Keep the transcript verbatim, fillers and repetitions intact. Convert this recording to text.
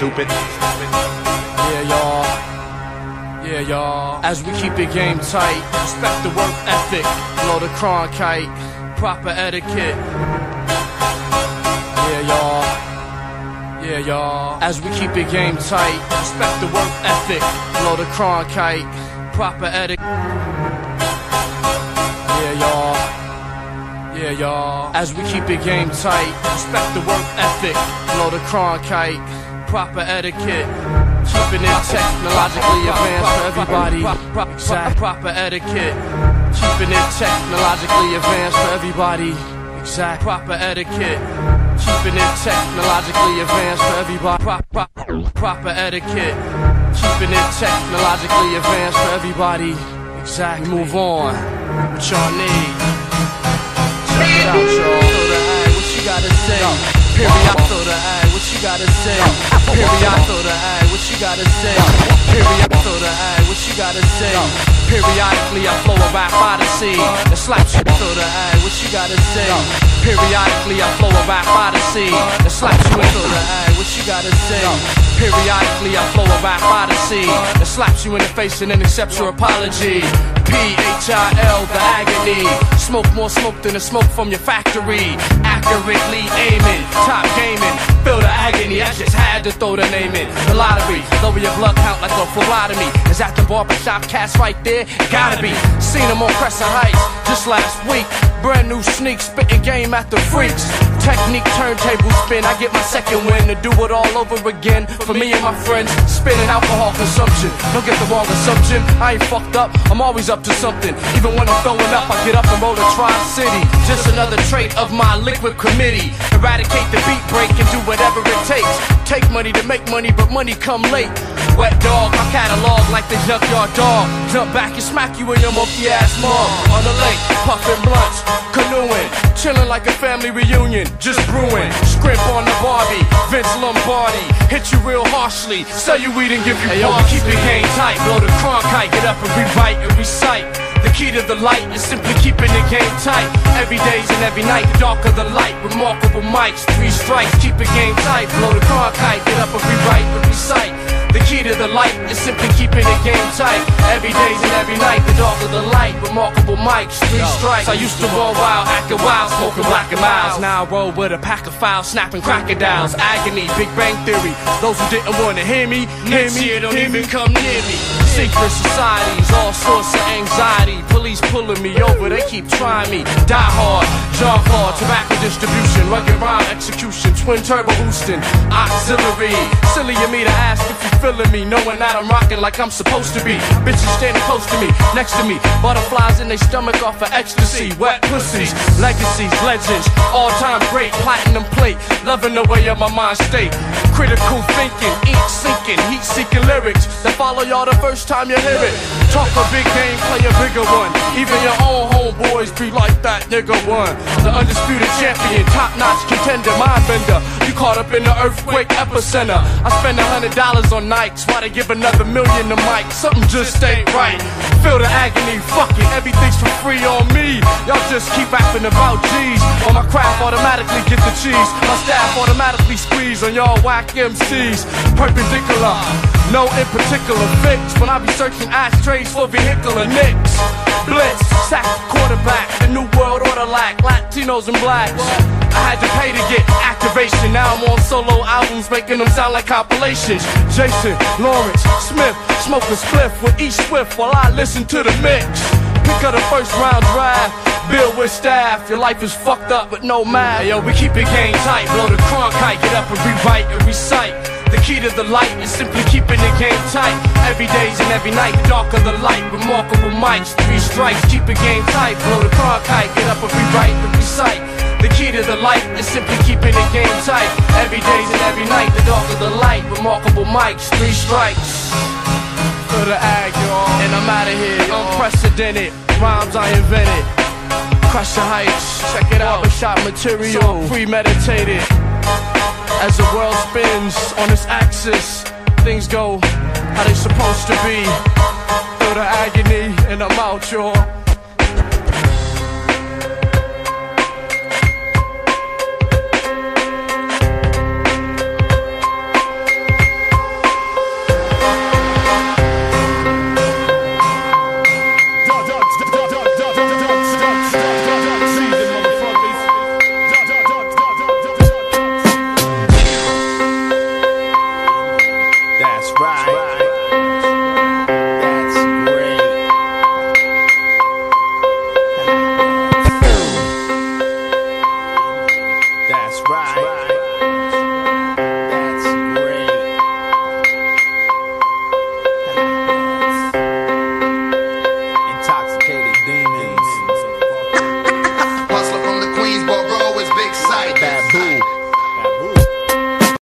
stupid. Yeah, y'all. Yeah, y'all. As we keep the game tight, respect the work ethic, blow the Cronkite, proper etiquette. Yeah, y'all. Yeah, y'all. As we keep the game tight, respect the work ethic, blow the Cronkite, proper etiquette. Yeah, y'all. Yeah, y'all. As we keep the game tight, respect the work ethic, blow the Cronkite, proper etiquette. Keeping it technologically advanced for everybody. Exact proper etiquette. Keeping it technologically advanced for everybody. Exact proper etiquette. Keeping it technologically advanced for everybody. Proper, proper etiquette. Keeping it technologically advanced for everybody. Exactly. Move on. What y'all need? Check it out, y'all. What you gotta say? Period. Throw the eye. What you gotta say? Period. Throw the eye. What you gotta say? Period. Throw the eye. What you gotta say? Periodically I flow a rap odyssey and slaps you. Throw the eye. What you gotta say? Periodically I flow a rap odyssey and slaps you into the eye. What you gotta say? Periodically I flow a rap odyssey and slaps you in the face and then accepts your apology. P H I L, the agony. Smoke more smoke than the smoke from your factory. Accurately aiming, top gaming. Feel the agony, I just had to throw the name in. The lottery, lower your blood count like a phlebotomy. Is that the barbershop cats right there? Gotta be. Seen them on Crescent Heights just last week. Brand new sneak, spitting game at the freaks. Technique, turntable spin, I get my second win to do it all over again. For me and my friends, spitting alcohol consumption. Don't get the wrong assumption, I ain't fucked up, I'm always up to something. Even when I'm throwing up, I get up and roll to Tri-City. Just another trait of my liquid committee. Eradicate the beat break and do whatever it takes. Take money to make money, but money come late. Wet dog, my catalog like the junkyard dog. Jump back and smack you in your monkey ass mom. On the lake, puffin' blunts, canoeing, chillin' like a family reunion, just brewing. Scrimp on the Barbie, Vince Lombardi, hit you real harshly, sell you weed and give you. Hey yo, keep your game tight, blow the Cronkite, get up and rewrite and recite. The key to the light is simply keeping the game tight. Every days and every night, the darker the light. Remarkable mics, three strikes, keep the game tight. Blow the Cronkite, get up and rewrite and recite. The key to the light is simply keeping the game tight. Every days and every night, the darker the light. Remarkable mics, three strikes. I used to roll wild, acting wild, smoking black and miles. Now I roll with a pack of files, snapping crocodiles. Agony, Big Bang Theory. Those who didn't want to hear me, hear me, don't even come near me. Secret societies, all sorts of anxiety. Police pulling me over, they keep trying me. Die hard, jog hard, tobacco distribution, rugged rhyme execution, twin turbo boosting, auxiliary. Silly of me to ask if you feeling me, knowing that I'm rocking like I'm supposed to be. Bitches standing close to me, next to me, butterflies in their stomach off of ecstasy. Wet pussies, legacies, legends, all-time great, platinum plate, loving the way of my mind state. Critical thinking, ink sinking, heat-seeking lyrics that follow y'all the first time you hear it. Talk a big game, play a bigger one. Even your own homeboys be like that nigga one. The undisputed champion, top-notch contender, mind bender. You caught up in the earthquake epicenter. I spend a hundred dollars on Nikes, why they give another million to Mike? Something just ain't right. Feel the agony, fuck it, everything's for free on me. Y'all just keep rapping about G's. On my craft, automatically get the cheese. My staff automatically squeeze on y'all whack M Cs. Perpendicular, no in particular fix. When I be searching ashtrays for vehicular nicks. Blitz, sack quarterback, the new world order lack, Latinos and blacks. I had to pay to get activation, now I'm on solo albums making them sound like compilations. Jason, Lawrence, Smith, smoking spliff with each swift while I listen to the mix. Pick up the first round drive, build with staff, your life is fucked up but no math. Hey yo, we keep it game tight, blow the Cronkite, get up and rewrite and recite. The key to the light is simply keeping the game tight. Every days and every night, the darker the light. Remarkable mics, three strikes, keep the game tight. Blow the Cronkite, get up and rewrite and recite. The key to the light is simply keeping the game tight. Every days and every night, the darker the light. Remarkable mics, three strikes. For the ag, y'all, and I'm out of here, unprecedented rhymes I invented. Crescent Heights, check it out. Barbershop material, premeditated. As the world spins on its axis, things go how they supposed to be. Feel the agony, and I'm out, y'all.